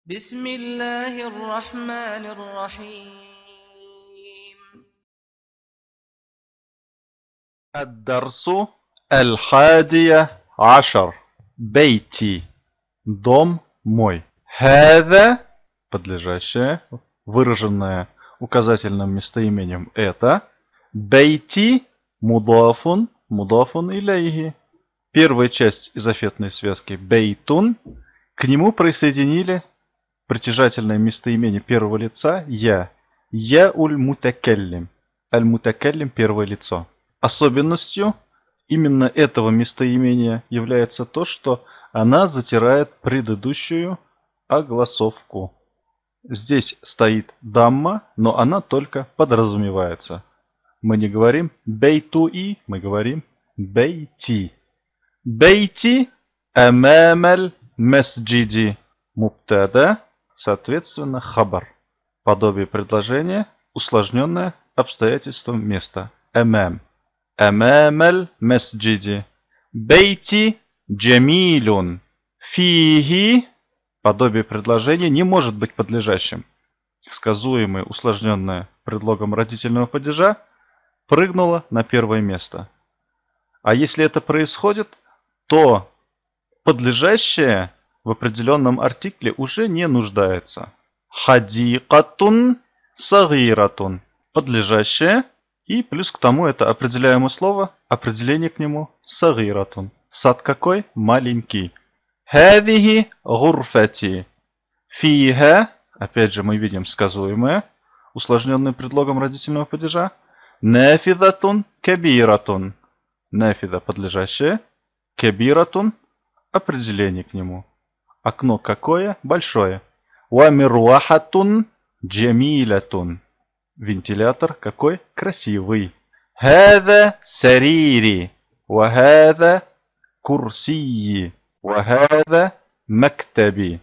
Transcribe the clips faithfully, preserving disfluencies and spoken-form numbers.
بسم الله الرحمن الرحيم. الدرس الحادية عشر. بيتي. Дом мой. هذا, подлежащее, выраженное указательным местоимением это. Бейти мудафун, мудафун илейхи. Первая часть изофетной связки бейтун. К нему присоединили притяжательное местоимение первого лица я. Я уль мутакаллим. Аль-мутакаллим первое лицо. Особенностью именно этого местоимения является то, что она затирает предыдущую огласовку. Здесь стоит дамма, но она только подразумевается. Мы не говорим бейтуи, мы говорим бейти. Бейти амамаль масджиди. Мубтада, соответственно, хабар. Подобие предложения, усложненное обстоятельством места. Амам. Амамаль масджиди. Бейти джамилун. Фихи. Подобие предложения не может быть подлежащим. Сказуемое, усложненное предлогом родительного падежа прыгнуло на первое место. А если это происходит, то подлежащее в определенном артикле уже не нуждается. Хадикатун сагиратун. Подлежащее. И плюс к тому это определяемое слово, определение к нему сагиратун. Сад какой? Маленький. Хадихи гурфати. Фиха. Опять же мы видим сказуемое, усложненное предлогом родительного падежа. Нафидатун кабиратун. Нафида подлежащее. Кабиратун определение к нему. Окно какое? Большое. Уамируахатун джамилятун. Вентилятор какой? Красивый. Хада сарири. Вахада курсии. Вахада мактаби.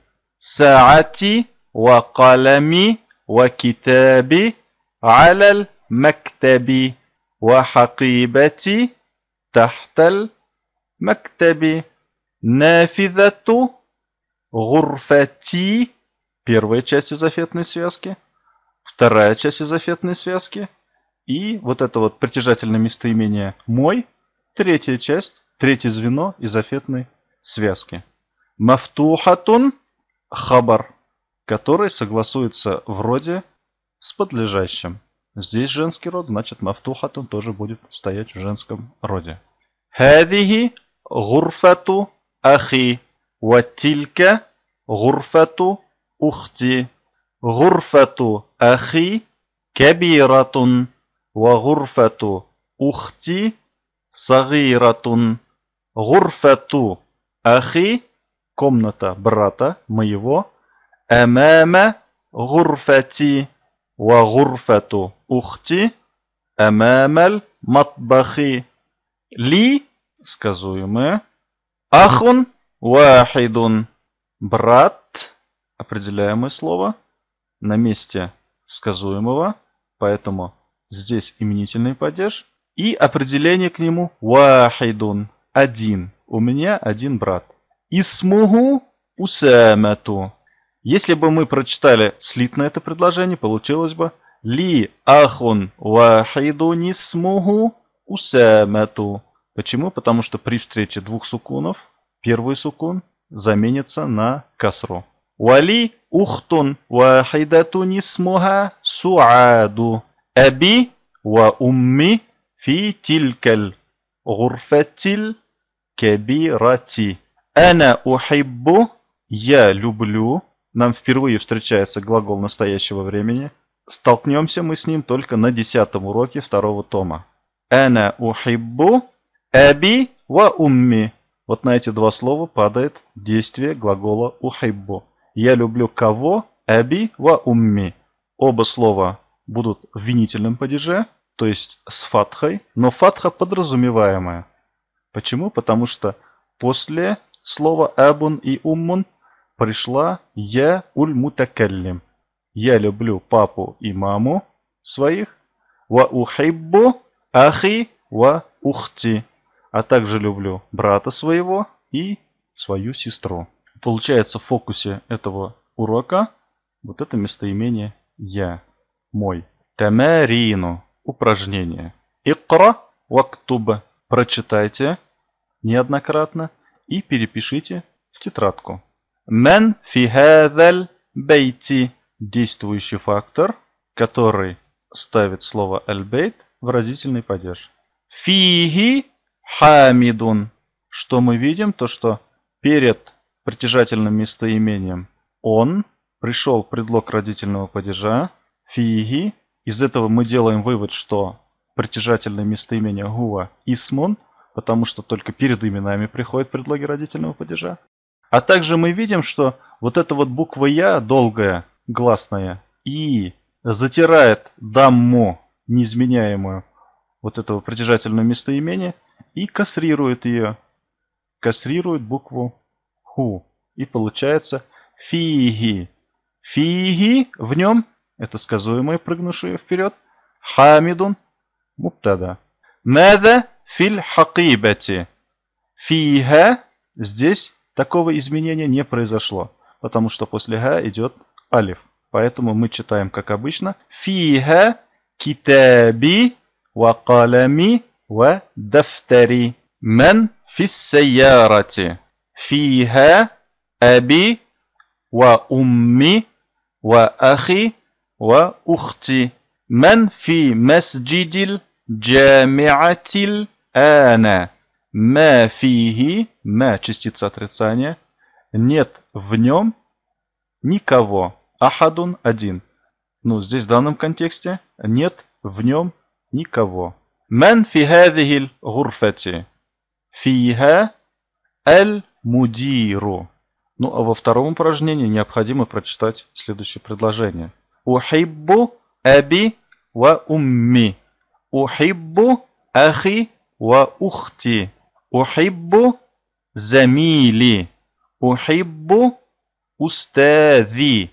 Саати ва калами ва китаби алал мактаби. Ва хакибати тахтал мактаби. Нафидату гурфати. Первая часть изофетной связки. Вторая часть изофетной связки. И вот это вот притяжательное местоимение мой. Третья часть, третье звено изофетной связки. Мафтухатун хабар, который согласуется в роде с подлежащим. Здесь женский род, значит мафтухатун тоже будет стоять в женском роде. Хадихи гурфату ахи. Ватилька гурфату ухти. Гурфату ахи кабиратун. Ва гурфату ухти сагиратун. Гурфату ахи комната брата моего. Амама гурфати. Ва гурфату ухти амамаль матбахи. Ли сказуемое. Ахун вахидун. Брат, определяемое слово, на месте сказуемого, поэтому здесь именительный падеж. И определение к нему вахидун. Один. У меня один брат. Исмуху усамату. Если бы мы прочитали слитно это предложение, получилось бы ли ахун вахидун исмуху усамату. Почему? Потому что при встрече двух сукунов первый сукун заменится на касру. Вали ухтун вахидатун исмуха суаду. Аби ва умми фи тилкаль гурфатиль кабирати. Ана ухиббу. Я люблю. Нам впервые встречается глагол настоящего времени. Столкнемся мы с ним только на десятом уроке второго тома. Ана ухиббу аби ва умми. Вот на эти два слова падает действие глагола ухиббу. Я люблю кого? Аби ва умми. Оба слова будут в винительном падеже, то есть с фатхой, но фатха подразумеваемая. Почему? Потому что после слова абун и уммун пришла я уль мутакаллим. Я люблю папу и маму своих. Ва ухиббу ахи ва ухти. А также люблю брата своего и свою сестру. Получается, в фокусе этого урока вот это местоимение я, мой. Тамарину, упражнение. Икра вактуба, прочитайте неоднократно и перепишите в тетрадку. Ман фи хазаль бейти, действующий фактор, который ставит слово аль-бейт в родительный падеж. Фихи хамидун. Что мы видим? То, что перед притяжательным местоимением он пришел предлог родительного падежа. Фихи. Из этого мы делаем вывод, что притяжательное местоимение гуа исмун, потому что только перед именами приходят предлоги родительного падежа. А также мы видим, что вот эта вот буква я, долгая, гласная, и затирает дамму, неизменяемую, вот этого притяжательного местоимения, и касрирует ее. Касрирует букву ху. И получается фиги. Фиги, в нем, это сказуемое, прыгнувшее вперед, хамидун, муптада. Мада филь хакибати. Фиха, здесь такого изменения не произошло, потому что после ха идет алиф. Поэтому мы читаем, как обычно, фиха китаби ва калами ва дафтари. Ман фис сайярати. Фиха аби ва умми ва ахи ва ухти. Ман фи масджидил джамиатил ана. Ма фихи, ма частица отрицания, нет в нем никого. Ахадун один. Ну, здесь в данном контексте нет в нем никого. Ман фи хазихил гурфати. Фиха аль-мудиру. Ну, а во втором упражнении необходимо прочитать следующее предложение. Ухиббу аби ва умми. Ухиббу ахи ва ухти. Ухиббу замили. Ухиббу устази.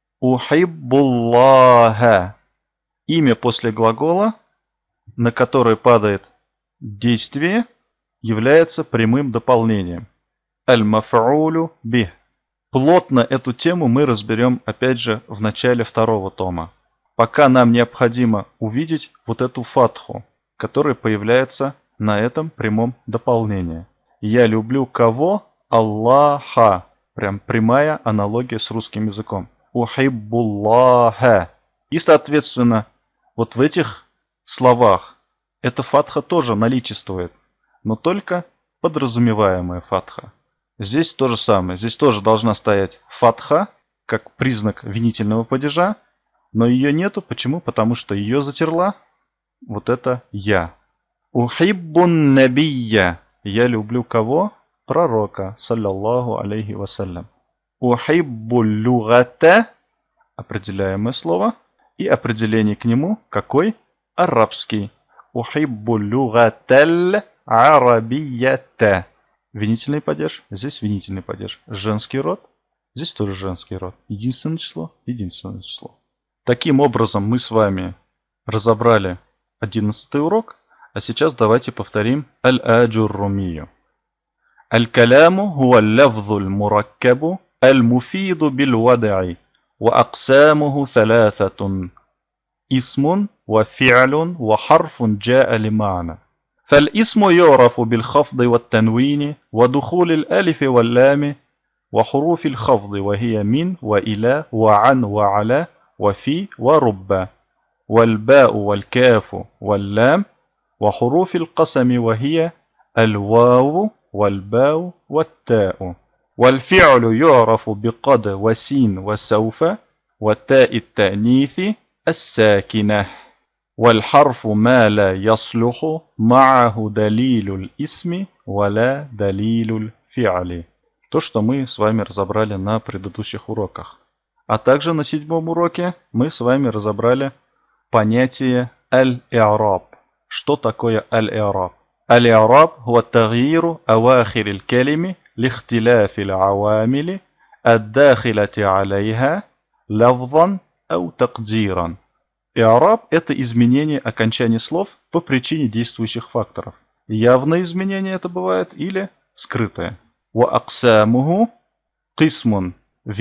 Ухиббуллаха. Имя после глагола, на которое падает действие, является прямым дополнением. Аль-маф'улю бих. Плотно эту тему мы разберем опять же в начале второго тома. Пока нам необходимо увидеть вот эту фатху, которая появляется на этом прямом дополнении. Я люблю кого? Аллаха. Прям прямая аналогия с русским языком. Ухиббуллаха. И, соответственно, вот в этих словах эта фатха тоже наличествует, но только подразумеваемая фатха. Здесь то же самое. Здесь тоже должна стоять фатха, как признак винительного падежа, но ее нету. Почему? Потому что ее затерла вот это я. Ухиббун набия. Я люблю кого? Пророка, саллаллаху алейхи вассалям. Ухиббу люгата, определяемое слово, и определение к нему какой? Арабский. Ухиббу люгаталь арабията. Винительный падеж, здесь винительный падеж. Женский род, здесь тоже женский род. Единственное число, единственное число. Таким образом мы с вами разобрали одиннадцатый урок, а сейчас давайте повторим аль-аджуррумию. Аль-каляму хуа лафзу аль-мураккабу аль-муфиду бил-вада'i ва аксамуху саласатун. Исмун ва фи'лун ва харфун джа'a лима'на. فالاسم يعرف بالخفض والتنوين ودخول الألف واللام وحروف الخفض وهي من وإلى وعن وعلى وفي ورب والباء والكاف واللام وحروف القسم وهي الواو والباء والتاء والفعل يعرف بقد وسين وسوف وتاء التأنيث الساكنة والحرف ما لا يصلح معه دليل الاسم ولا دليل الفعل. То, что мы с вами разобрали на предыдущих уроках. А также на седьмом уроке мы с вами разобрали понятие аль-и'раб. Что такое аль-и'раб? Аль-и'раб huwa тагйиру авахир аль-калими лихтиляфи аль-авамили ад-дахилати алейха лафзан ау тақдиран. И'раб – это изменение окончания слов по причине действующих факторов. Явное изменение это бывает или скрытое. Ва аксамуху кисмун – вид,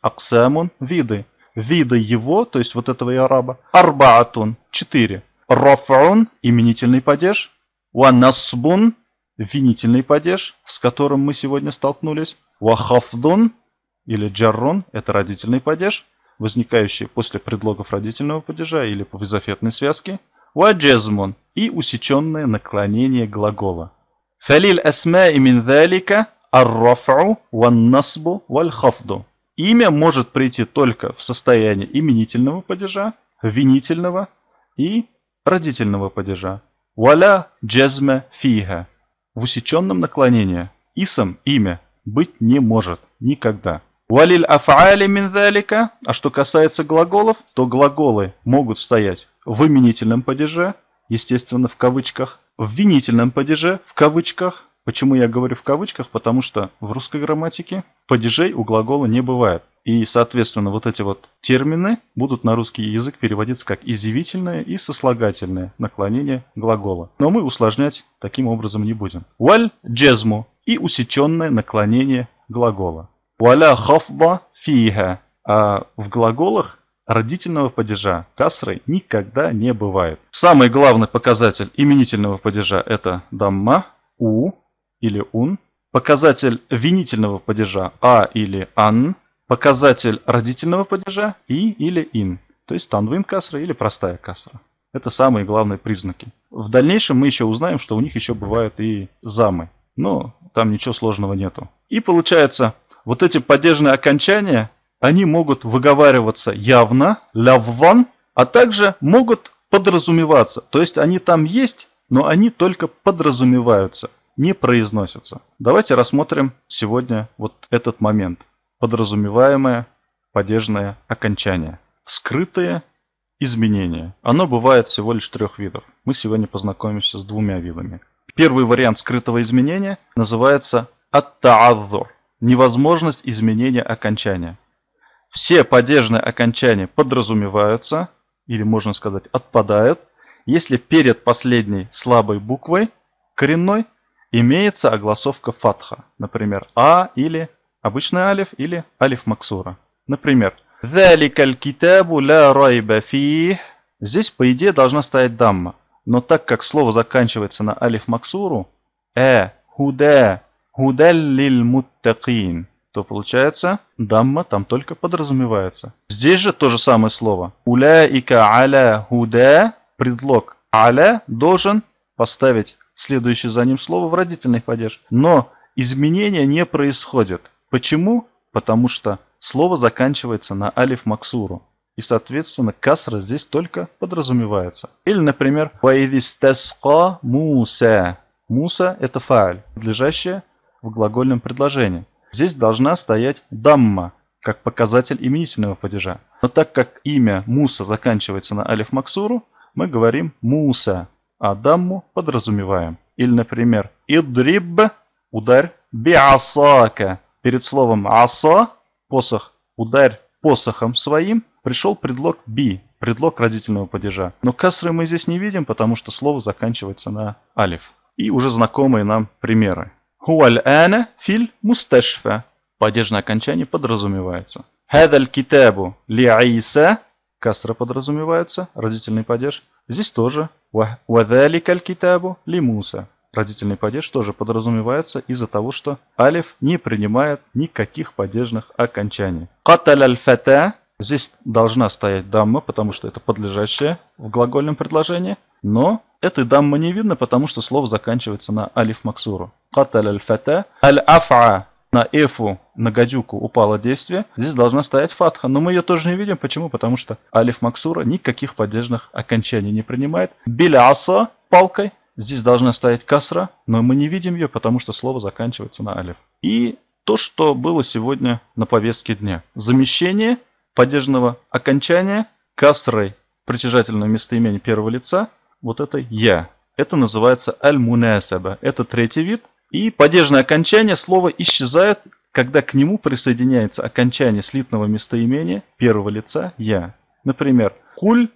аксамун – виды. Виды его, то есть вот этого иараба, арбаатун – четыре. Раф'ун – именительный падеж. Ва насбун – винительный падеж, с которым мы сегодня столкнулись. Ва хафдун или джаррун – это родительный падеж, возникающий после предлогов родительного падежа или по изофетной связке. Ва джазмун – и усеченное наклонение глагола. Фалиль асмаи мин залика ар-раф'у ван-насбу валь-хафду. Имя может прийти только в состоянии именительного падежа, винительного и родительного падежа. Валя джазма фиха. В усеченном наклонении исм, имя, быть не может никогда. Валиль аф'али мин залика. А что касается глаголов, то глаголы могут стоять в именительном падеже, естественно, в кавычках, в винительном падеже, в кавычках. Почему я говорю в кавычках? Потому что в русской грамматике падежей у глагола не бывает. И, соответственно, вот эти вот термины будут на русский язык переводиться как изъявительное и сослагательное наклонение глагола. Но мы усложнять таким образом не будем. Валь джазму и усеченное наклонение глагола. Валя хафба фиха. А в глаголах родительного падежа касры никогда не бывает. Самый главный показатель именительного падежа это дамма, у или ун. Показатель винительного падежа а или ан. Показатель родительного падежа и или ин. То есть танвин касра или простая касра. Это самые главные признаки. В дальнейшем мы еще узнаем, что у них еще бывают и замы. Но там ничего сложного нету. И получается, вот эти падежные окончания, они могут выговариваться явно, лявван, а также могут подразумеваться. То есть они там есть, но они только подразумеваются, не произносятся. Давайте рассмотрим сегодня вот этот момент. Подразумеваемое падежное окончание. Скрытое изменение. Оно бывает всего лишь трех видов. Мы сегодня познакомимся с двумя видами. Первый вариант скрытого изменения называется ат-та'аззур. Невозможность изменения окончания. Все падежные окончания подразумеваются, или можно сказать отпадают, если перед последней слабой буквой коренной имеется огласовка фатха. Например, а или обычный алиф или алиф максура. Например, «Заликаль китабу ла райба фих». Здесь, по идее, должна стоять дамма. Но так как слово заканчивается на алиф максуру, «э», «худа», «худаль лиль муттакин», то получается, дамма там только подразумевается. Здесь же то же самое слово. «Уляика аля худа», предлог «аля» должен поставить следующее за ним слово в родительный падеж. Но изменения не происходит. Почему? Потому что слово заканчивается на алиф максуру. И, соответственно, касра здесь только подразумевается. Или, например, «Ваидистасқа Муса». Муса – это фааль, подлежащее в глагольном предложении. Здесь должна стоять дамма, как показатель именительного падежа. Но так как имя Муса заканчивается на алиф максуру, мы говорим Муса, а дамму подразумеваем. Или, например, «Идриб» – ударь, «би'асака». Перед словом «аса» – посох, ударь посохом своим, пришел предлог «би», предлог родительного падежа. Но касры мы здесь не видим, потому что слово заканчивается на алиф. И уже знакомые нам примеры. «Хуаль ана филь мусташфа». Падежное окончание подразумевается. «Хадаль китабу ли Иса». Касра подразумевается, родительный падеж. Здесь тоже. «Вадаликаль китабу ли Муса». Родительный падеж тоже подразумевается из-за того, что алиф не принимает никаких падежных окончаний. «Каталь аль-фата». Здесь должна стоять дамма, потому что это подлежащее в глагольном предложении. Но этой даммы не видно, потому что слово заканчивается на алиф максуру. «Каталь аль-фата». «Аль-афа». На эфу, на гадюку упало действие. Здесь должна стоять фатха. Но мы ее тоже не видим. Почему? Потому что алиф максура никаких падежных окончаний не принимает. «Биля-аса» палкой. Здесь должна стоять касра, но мы не видим ее, потому что слово заканчивается на алиф. И то, что было сегодня на повестке дня. Замещение падежного окончания касрой притяжательного местоимения первого лица вот этой «я». Это называется аль-мунасаба. Это третий вид. И падежное окончание слова исчезает, когда к нему присоединяется окончание слитного местоимения первого лица «я». Например, «Куль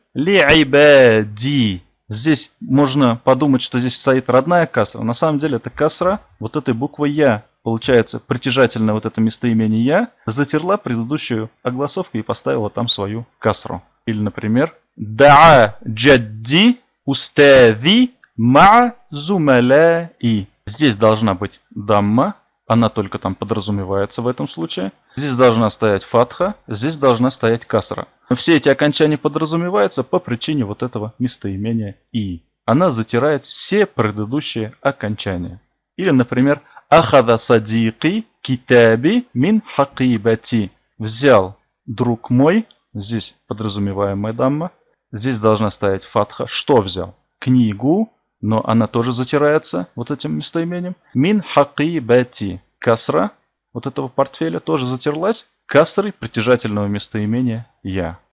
ли'ибади». Здесь можно подумать, что здесь стоит родная касра. На самом деле это касра вот этой буквы «я». получается, притяжательное вот это местоимение «я» затерла предыдущую огласовку и поставила там свою касру. Или, например, «Даа джадди устази ма зумалаи». Здесь должна быть дамма, она только там подразумевается в этом случае. Здесь должна стоять фатха, здесь должна стоять касра. Но все эти окончания подразумеваются по причине вот этого местоимения «и». Она затирает все предыдущие окончания. Или, например, «Ахада садики китаби мин хакибати». Взял друг мой, здесь подразумеваемая дамма. Здесь должна стоять фатха. Что взял? Книгу, но она тоже затирается вот этим местоимением. Мин хакибати. Касра вот этого портфеля тоже затерлась касрой притяжательного местоимения «я».